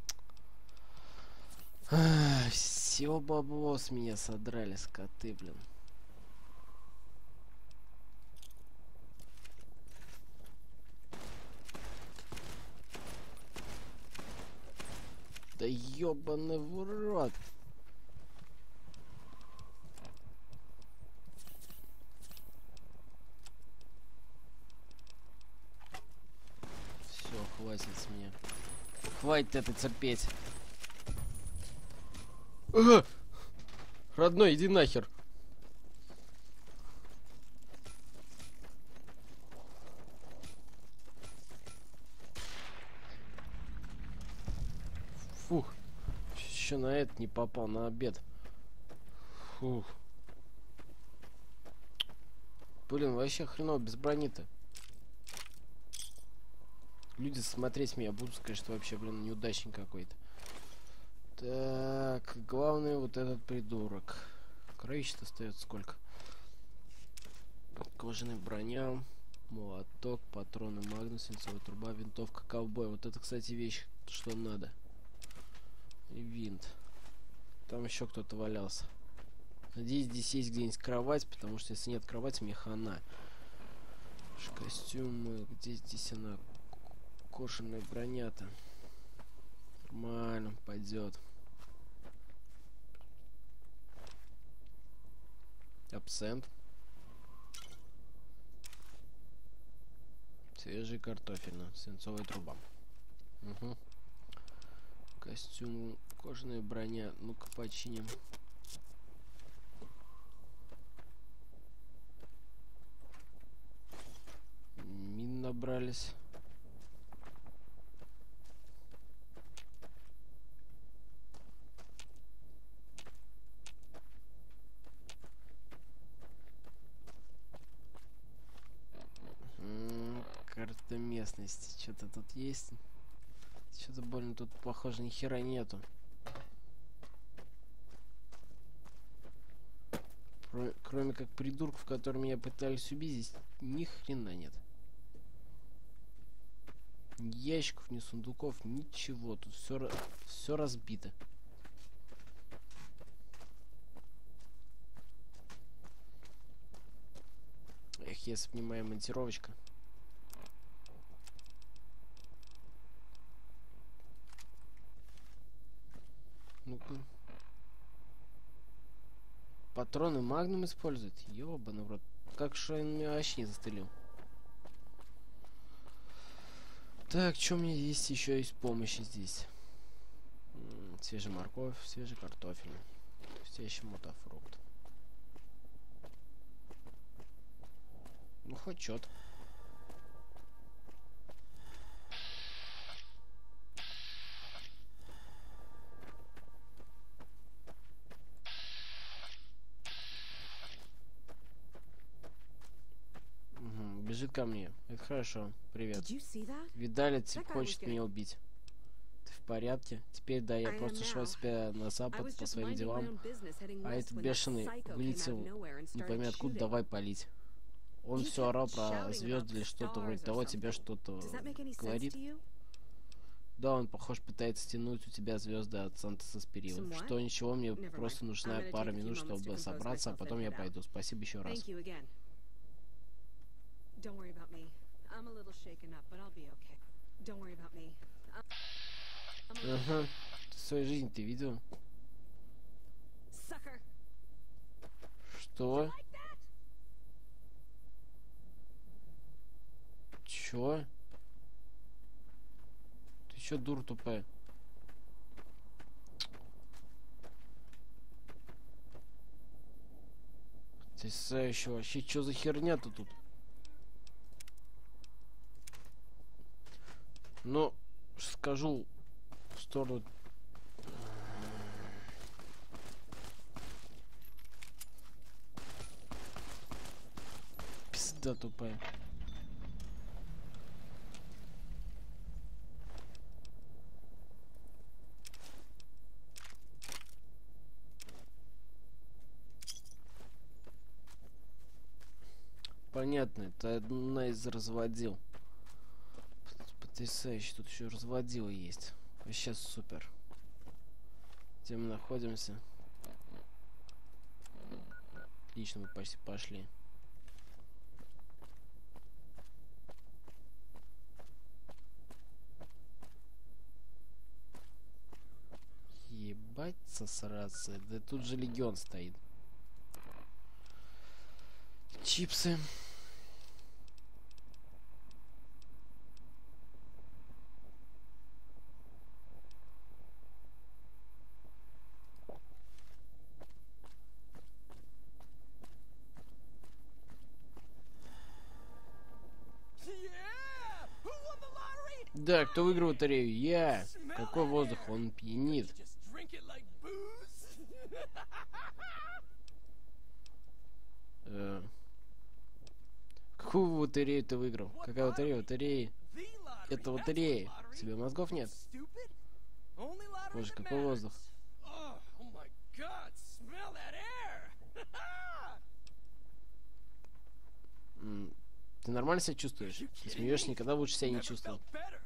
Все бабло с меня содрали, скоты, блин. Да ёбаный в рот. Все, хватит с меня. Хватит это терпеть. А! Родной, иди нахер. Фух. Еще на это не попал, на обед. Фух. Блин, вообще хреново без брони-то. Люди смотреть меня будут сказать, что вообще, блин, неудачник какой-то. Так, главное вот этот придурок. Кровища остается сколько? Кожаная броня, молоток, патроны, магнус, свинцовая труба, винтовка, ковбой. Вот это, кстати, вещь, что надо. И винт. Там еще кто-то валялся. Надеюсь, здесь есть где-нибудь кровать, потому что если нет кровати, мне хана. Костюмы, где здесь она? Кожаная броня-то. Нормально, пойдет. Абсент. Свежий картофельно. Свинцовая труба. Угу. Костюм, кожаная броня. Ну-ка починим. Мин набрались. Карта местности. Что-то тут есть. Что-то больно тут, похоже, ни хера нету. Про кроме как придурков, которые меня пытались убить, здесь ни хрена нет. Ни ящиков, ни сундуков, ничего. Тут все, все разбито. Эх, если бы не моя монтировочка. Ну-ка. Патроны магнум используют? Ёбаный в рот. Как же он меня вообще не застрелил? Так, что у меня есть еще из помощи здесь? М-м, свежая морковь, свежий картофель. Настоящий мотофрукт. Ну, хоть что-то. Бежит ко мне. Это хорошо. Привет. Видали, тип хочет меня убить. Ты в порядке? Теперь да, я просто шла себя на запад по своим делам. А этот бешеный вылетел, не пойми откуда, давай палить. Он все орал про звезды или что-то вроде того, тебе что-то говорит. Да, он, похож, пытается стянуть у тебя звезды от Сантоса с перила. Some what? Что, ничего, мне Never просто mind. нужна I'm gonna пара take a few минут, moments to чтобы compose собраться, а myself потом and я head out. пойду. Спасибо еще раз. Thank you again. Don't worry about me. I'm a little shaken up, but I'll be okay. Don't worry about me. I'm, I'm a little Ага. Ты в своей жизни ты видел? sucker. Что? Like that? Чё? Ты чё, дура тупая? Потрясающе вообще. Чё за херня-то тут? Ну, скажу в сторону... Пизда тупая. Понятно, это одна из разводил. Потрясающе, тут еще разводила есть. Вообще супер. Где мы находимся? Отлично, мы почти пошли. Ебать сосраться. Да тут же легион стоит. Чипсы. Да, кто выиграл лотерею? Я. Какой воздух? Он пьянит. Э, Какую лотерею ты выиграл? Какая лотерея? Лотереи. Это лотерея. У тебя мозгов нет? Боже, какой воздух. М, Ты нормально себя чувствуешь? Ты смеешься, никогда лучше себя не чувствовал.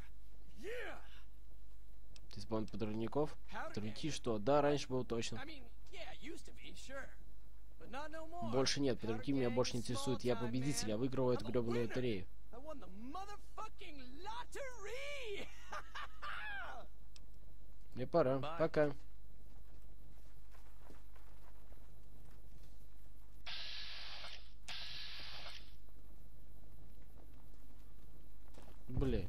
Ты спаун подрывников? Подрывники что? Да, раньше было точно. Больше нет, подрывники меня больше не интересуют. Я победитель, я выиграл эту гребаную лотерею. Мне пора. Пока. Бля.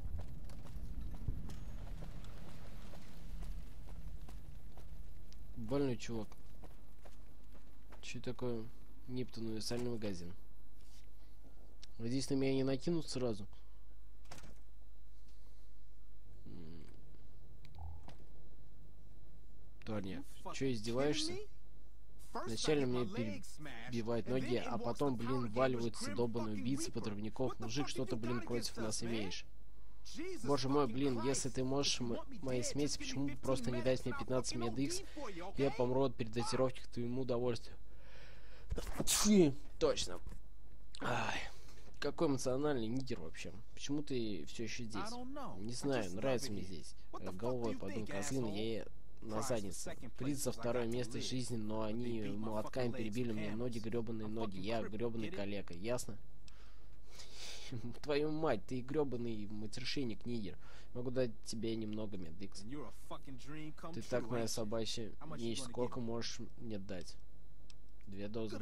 Больной чувак. Че такое? Ниптон универсальный магазин. Надеюсь, на меня не накинут сразу. М. Тоня, че издеваешься? Вначале мне перебивают ноги, а потом, блин, валиваются долбаные убийцы, подрывников. Мужик, что ты, блин, против нас имеешь? Боже мой, блин, если ты можешь м- моей смерти, почему бы просто не дать мне пятнадцать медикс? Я помру от передозировки к твоему удовольствию. Фи, точно. Ай, какой эмоциональный нигер вообще. Почему ты все еще здесь? Не знаю, нравится мне здесь. Э, Головой подумал козлина, я на заднице. Приз за второе место в жизни, но они молотками перебили мне ноги, гребаные ноги. Я гребаный калека, ясно? Твою мать, ты гребаный матершинник, нигер. Могу дать тебе немного медикс. Ты так моя собачья вещь, сколько можешь мне дать? Две дозы.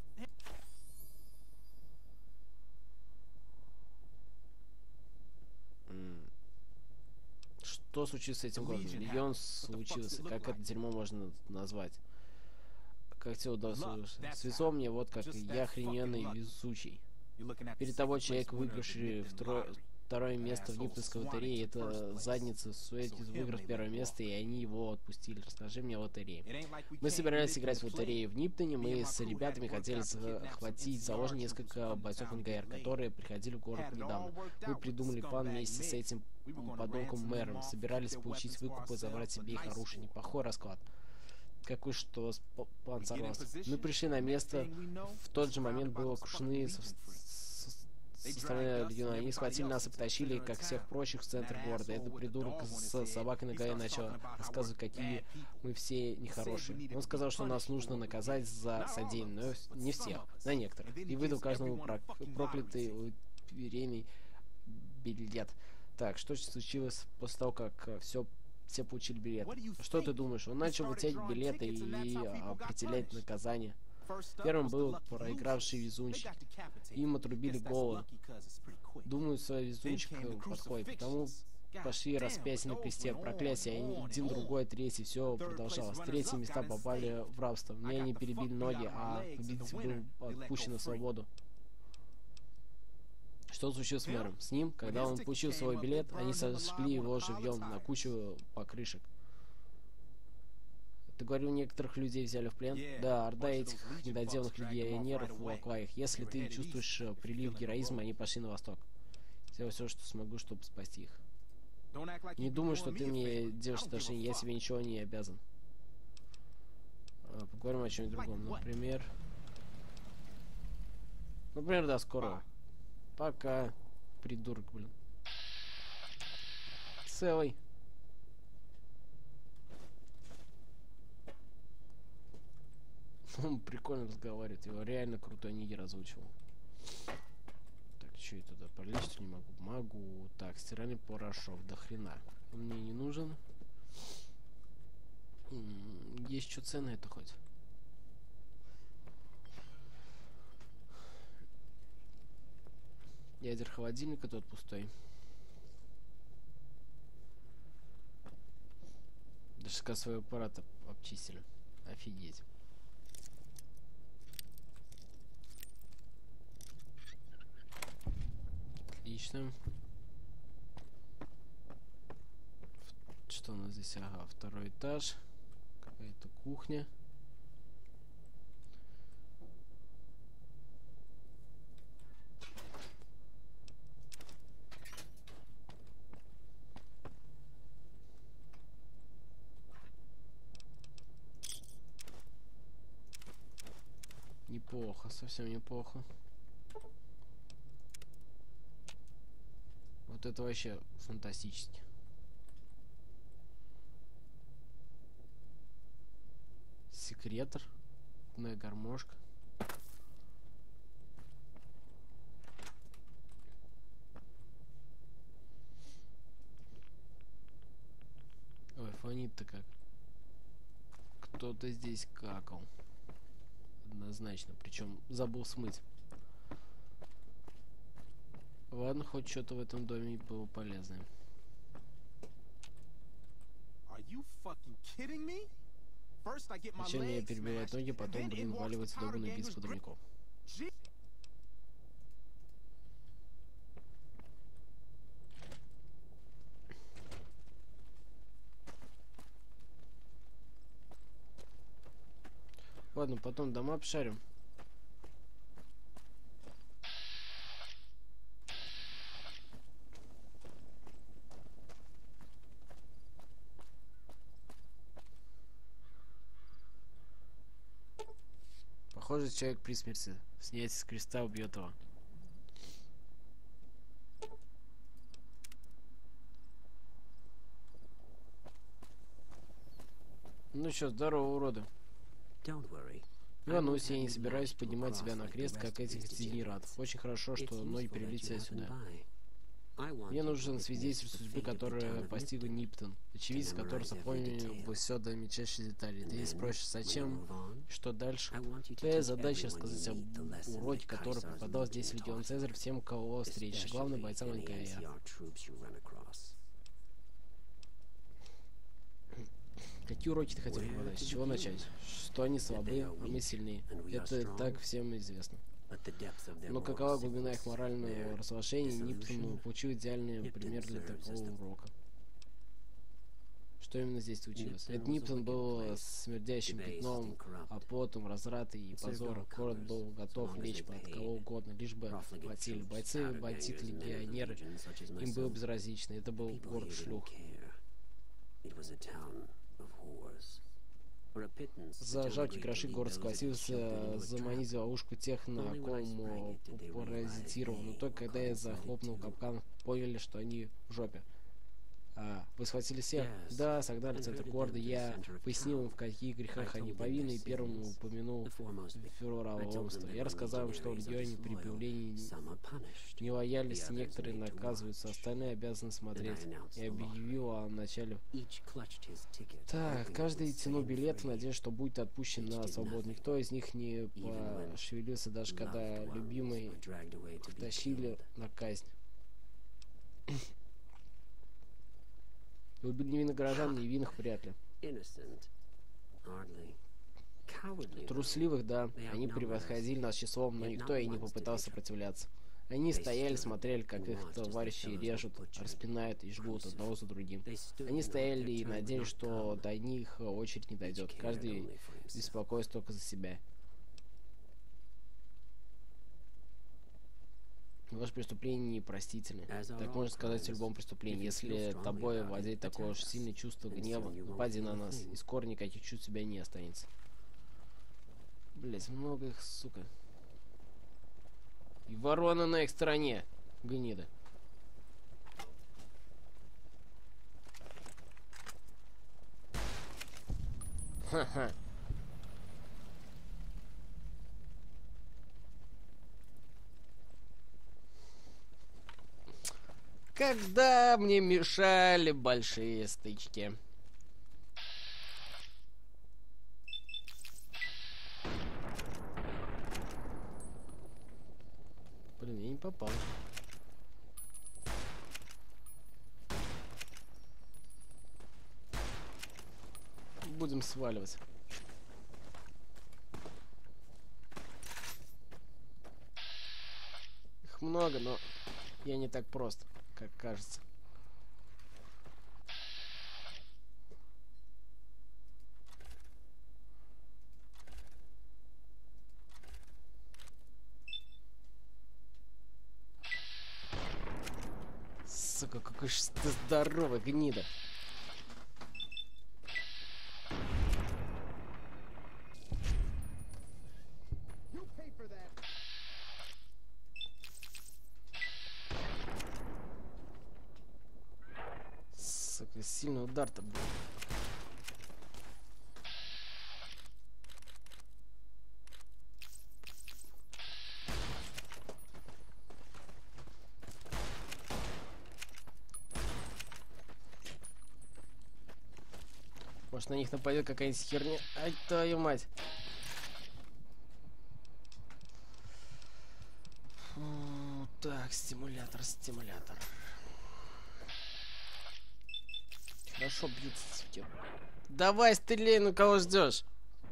М. Что случилось с этим городом? Легион случился. Как это дерьмо можно назвать? Как тебе удалось? Свезло мне вот как. Я охрененный везучий. Перед тобой человек, выигравший второе, второе место в Ниптонской лотерее, это задница Суэтис выиграл первое место, и они его отпустили. Расскажи мне о лотерее. Мы собирались играть в лотерею в Ниптоне, мы с ребятами хотели захватить заложить несколько бойцов эн гэ эр, которые приходили в город недавно. Мы придумали план вместе с этим подонком мэром, собирались получить выкуп и забрать себе их оружие. Неплохой расклад. Какой что, план сорвался. Мы пришли на место, в тот же момент были окружены со, со, со стороны легиона. Они схватили нас и потащили, как всех прочих, в центр города. Этот придурок с собакой на голове начал рассказывать, какие мы все нехорошие. Он сказал, что нас нужно наказать за содеянное, но не всех, на некоторых. И выдал каждому прок проклятый уверенный билет. Так, что случилось после того, как все, все получили билет? Что ты думаешь? Он начал вытягивать билеты и определять наказание. Первым был проигравший везунчик. Им отрубили голову. Думаю, свой везунчик подходит. Потому пошли распятия на кресте, проклятия, один, другой, третий, все продолжалось. Третьи места попали в рабство. Мне они перебили ноги, а победитель был отпущен на свободу. Что случилось с мэром? С ним, когда он получил свой билет, они сожгли его живьем на кучу покрышек. Ты говорил, некоторых людей взяли в плен? Да, орда этих недоделанных легионеров уволокла их. Если ты чувствуешь прилив героизма, они пошли на восток. Сделаю все, что смогу, чтобы спасти их. Не думаю, что ты мне делаешь отношения, я тебе ничего не обязан. А, поговорим о чем-нибудь другом. Например... Например, до скорого. Пока, придурок, блин. Целый. Он прикольно разговаривает, его реально крутой нигер озвучивал. Так, что я туда пролезть не могу? Могу. Так, стиральный порошок, до хрена. Он мне не нужен. М-м, есть что ценное это хоть? Ядер холодильника тот пустой. Даже кассовый аппарат об обчистили. Офигеть. Отлично. Что у нас здесь? Ага, второй этаж. Какая-то кухня. Неплохо, совсем неплохо. Вот это вообще фантастически. Секретор. Моя гармошка. Ой, фонит-то как. Кто-то здесь какал. Однозначно. Причем забыл смыть. Ладно, хоть что-то в этом доме было полезное. Сначала я перебираю ноги, потом, блин, валивается долбанный бит с подрывников. Ладно, потом дома обшарим. Похоже, человек при смерти. Снять с креста убьет его. Ну что, здорово, уроды. Не волнуйся, я не собираюсь поднимать себя на крест, как этих дегенератов. Очень хорошо, что ноги привели тебя сюда. Мне нужен свидетель судьбы, которая постигла Ниптон. Очевидец, который запомнил бы все до мельчайших деталей. Ты спросишь, зачем? Что дальше? Твоя задача рассказать об уроке, который преподал здесь Легион Цезарь всем, кого встретишь. Главным бойцам эн ка эр. Какие уроки ты хотел преподать? С чего начать? Что они слабы, а мы сильны. Это так всем известно. Но какова глубина их морального разложения, Ниптон получил идеальный пример для такого урока. Что именно здесь случилось? Этот Ниптон был смердящим пятном, а потом разратой и позором. Город был готов лечь под кого угодно, лишь бы платили. Бойцы, бандиты, легионеры, им было безразлично. Это был город шлюх. За жалкие гроши город согласился заманить в ловушку тех, на ком паразитировал. Но только когда я захлопнул капкан, поняли, что они в жопе. А, вы схватили всех? Да, согнали в центр города. Я пояснил им, в каких грехах они повинны, и первым упомянул фюрера Ломства. Я рассказал им, что в регионе при появлении нелояльности некоторые наказываются, остальные обязаны смотреть. И объявил о начале. Так, каждый тянул билет в надежде, что будет отпущен на свободу. Никто из них не пошевелился, даже когда любимый тащили на казнь. Убили невинных горожан, невинных вряд ли. Трусливых, да. Они превосходили нас числом, но никто и не попытался сопротивляться. Они стояли, смотрели, как их товарищи режут, распинают и жгут одного за другим. Они стояли и надеялись, что до них очередь не дойдет. Каждый беспокоится только за себя. Ваше преступление непростительны. Так можно сказать о любом преступлении. Если тобой владеет такое уж сильное чувство гнева, напади на нас, из корня никаких чувств у тебя не останется. Блять, много их, сука. И ворона на их стороне, гнида. Ха-ха. Когда мне мешали большие стычки. Блин, я не попал. Будем сваливать. Их много, но я не так прост, как кажется. Сука, какой же ты здоровый, гнида. Сука, сильный удар-то был. Может, на них нападет какая-нибудь херня. Ай, твою мать. Фу, так, стимулятор, стимулятор. Хорошо бьются, суки. Давай, стреляй, ну кого ждешь?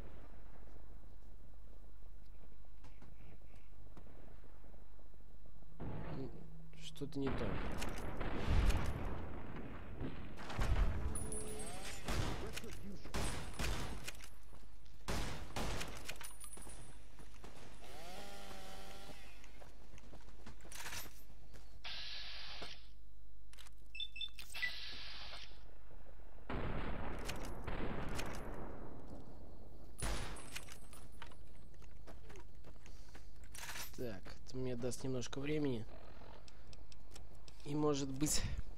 Что-то не то. Так, это мне даст немножко времени. И может быть...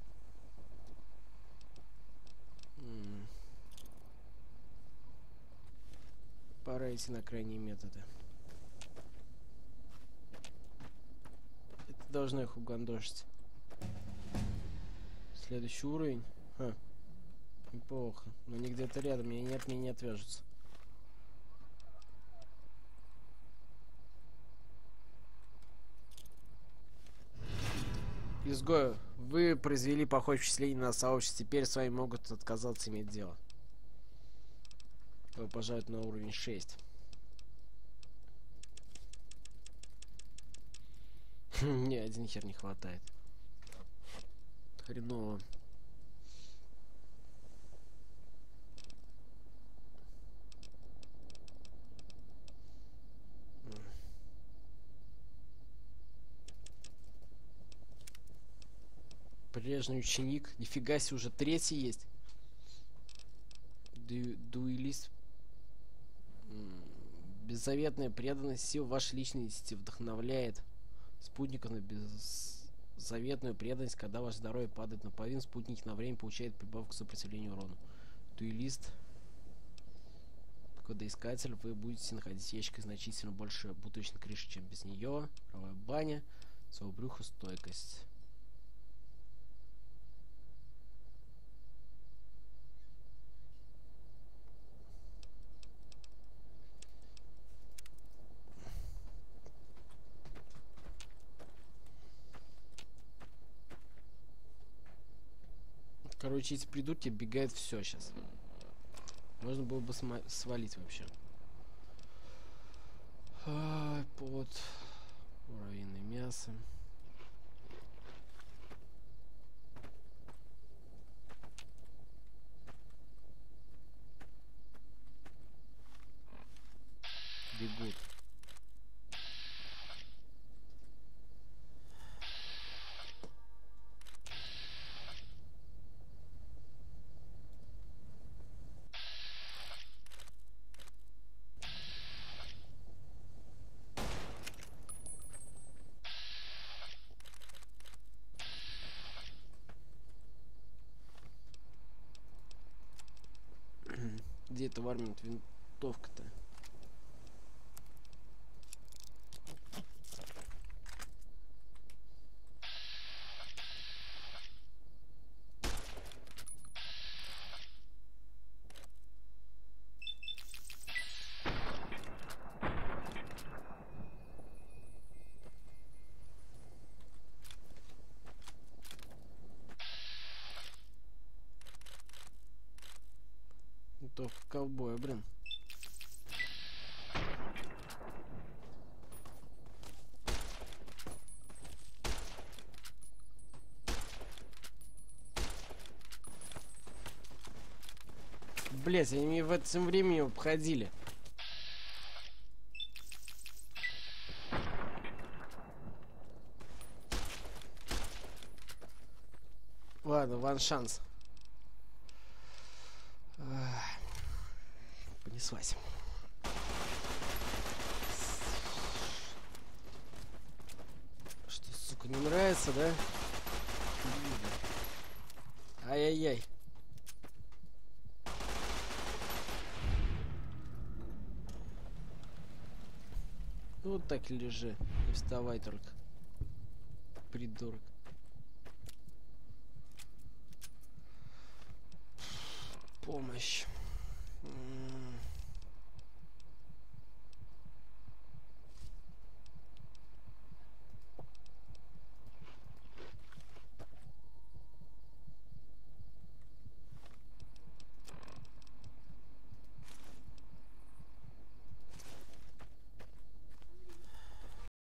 М-м. Пора идти на крайние методы. Это должно их угандошить. Следующий уровень. Ха. Неплохо. Но они где-то рядом. Меня нет, меня не отвяжутся. Изгою, вы произвели похожее впечатление на сообщество. Теперь с вами могут отказаться иметь дело. Вы пожалуйте на уровень шесть. Мне один хер не хватает. Хреново. Прилежный ученик. Нифига себе, уже третий есть. Ду дуэлист. М, Беззаветная преданность сил вашей личности вдохновляет спутников на беззаветную преданность, когда ваше здоровье падает наполовину, спутники на время получают прибавку к сопротивлению урону. Дуэлист. Кодоискатель, вы будете находить в ящике значительно больше бутылочной крыши, чем без нее. Правая баня. Своего брюха стойкость. Короче, эти придурки бегают все сейчас. Можно было бы свалить вообще. А, под муравьиное мясо. Бегут. Где это варминт винтовка-то? Винтовка ковбоя, блин. Блять, они в это время обходили. Ладно, ван шанс. Понеслась. Что, сука, не нравится, да? Ай-яй-яй. Вот так и лежи. Не вставай только. Придурок. Помощь.